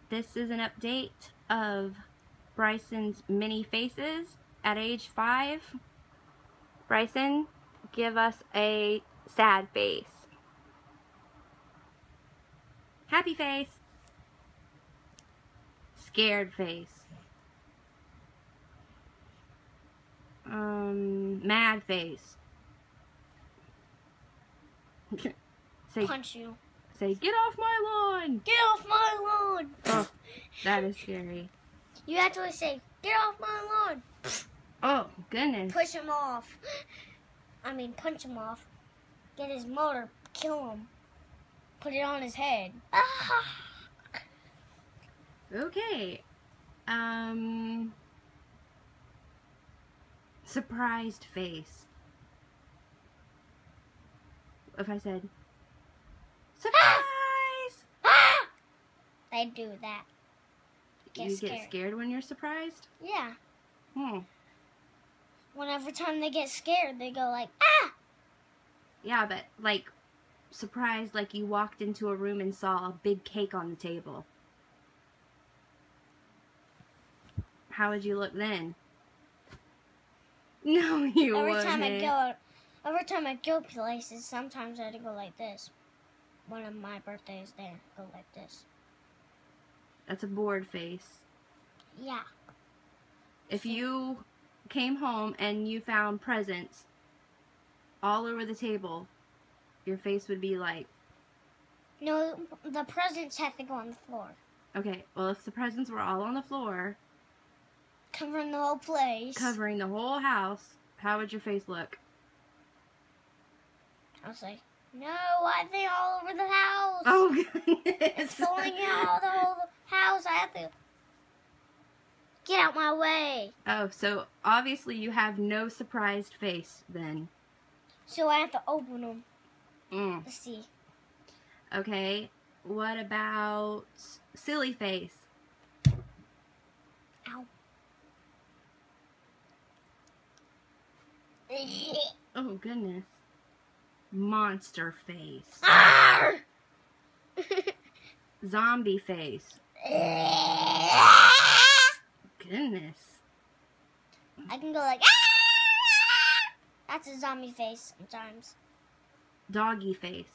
This is an update of Bryson's mini faces at age 5. Bryson, give us a sad face. Happy face. Scared face. Mad face. Punch you. Say, get off my lawn! Get off my lawn! Oh, that is scary. You actually say, get off my lawn! Oh, goodness. Push him off. Punch him off. Get his motor, kill him. Put it on his head. Okay. Surprised face. If I said, surprise! They do that. You get scared when you're surprised? Yeah. Hmm. Whenever time they get scared, they go like, ah! Yeah, but like, surprised like you walked into a room and saw a big cake on the table. How would you look then? No, you wouldn't. Every time I go places, sometimes I go like this. One of my birthdays there, go like this. That's a bored face. Yeah. If you came home and you found presents all over the table, your face would be like... No, the presents have to go on the floor. Okay, well, if the presents were all on the floor... Covering the whole place. Covering the whole house, how would your face look? I was like, no, why are they all over the house? Oh, goodness. It's falling out the whole house. I have to get out my way. Oh, so obviously you have no surprised face then. So I have to open them. Let's see. Okay, what about silly face? Ow. Oh, goodness. Monster face. Zombie face. Goodness. I can go like, that's a zombie face sometimes. Doggy face.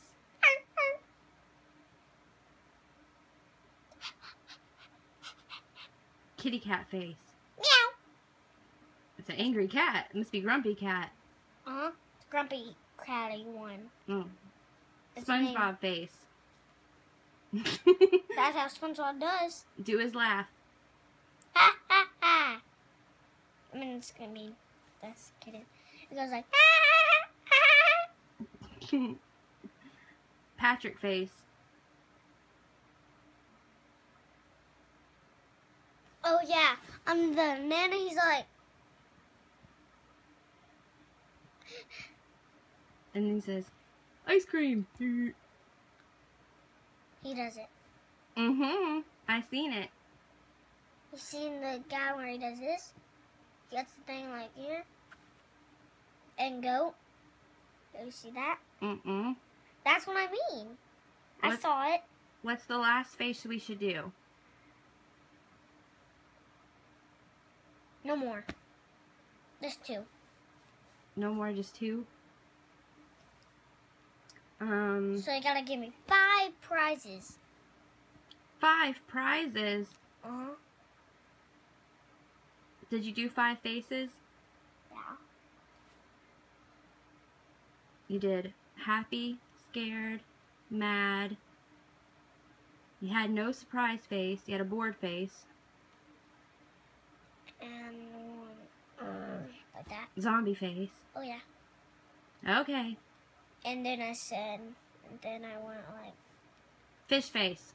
Kitty cat face. Meow. It's an angry cat. It must be Grumpy Cat. Uh-huh. It's Grumpy Catty one. Oh. SpongeBob face. That's how SpongeBob does. Do his laugh. Ha ha ha. It's gonna be, that's kidding. It goes like, Patrick face. oh yeah, I'm the nana. He's like, And then he says, ice cream. he does it. I seen it. You seen the guy where he does this? He gets the thing like here. And go. Do you see that? That's what I mean. I saw it. What's the last face we should do? No more. Just 2. No more, just 2? So you gotta give me 5 prizes. 5 prizes? Uh-huh. Did you do 5 faces? Yeah. You did happy, scared, mad. You had no surprise face. You had a bored face. And like that. Zombie face. Oh yeah. Okay. And then I said, and then I went like, Fish face.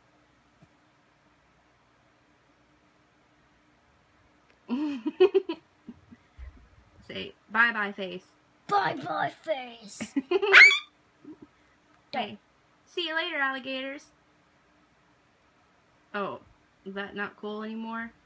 Say bye-bye face. bye-bye face. Okay. See you later, alligators. Oh, is that not cool anymore?